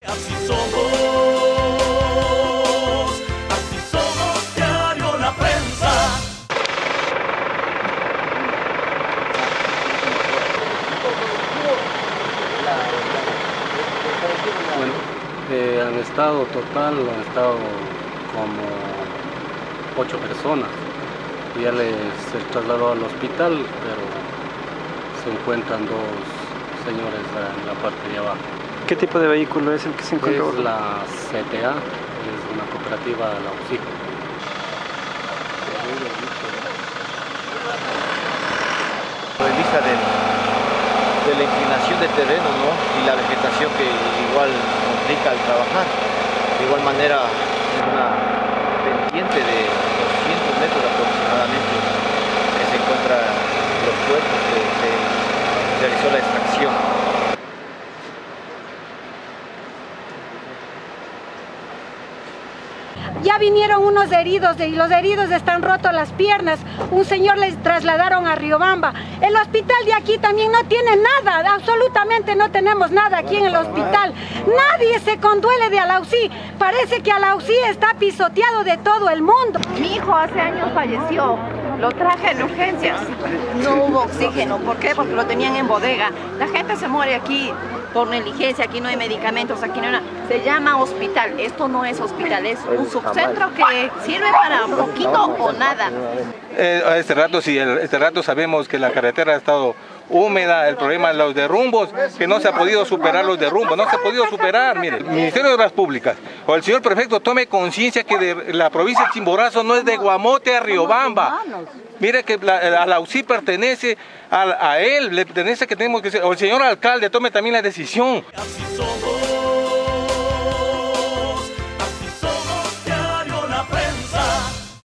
Así somos diario La Prensa. Bueno, han estado como 8 personas. Ya se trasladó al hospital, pero se encuentran 2 señores en la parte de abajo. ¿Qué tipo de vehículo es el que se encontró? Es la CTA, es una cooperativa, la UCI. En vista de la inclinación del terreno, ¿no? Y la vegetación que igual complica al trabajar. De igual manera, una pendiente de 200 metros aproximadamente que se encuentran los cuerpos que se realizó la extracción. Ya vinieron unos heridos y los heridos están rotos las piernas. Un señor les trasladaron a Riobamba. El hospital de aquí también no tiene nada, absolutamente no tenemos nada aquí en el hospital. Nadie se conduele de Alausí. Parece que Alausí está pisoteado de todo el mundo. Mi hijo hace años falleció. Lo traje en urgencias. No hubo oxígeno. ¿Por qué? Porque lo tenían en bodega. La gente se muere aquí por negligencia. Aquí no hay medicamentos, aquí no hay nada. Se llama hospital. Esto no es hospital, es un subcentro que sirve para poquito o nada. Este rato sabemos que la carretera ha estado húmeda, el problema de los derrumbos, que no se ha podido superar los derrumbos, no se ha podido superar. Mire, el Ministerio de Obras Públicas o el señor prefecto tome conciencia que de la provincia de Chimborazo no es de Guamote a Riobamba. Mire que a la UCI pertenece a él, le pertenece que tenemos que ser, o el señor alcalde tome también la decisión. Así somos.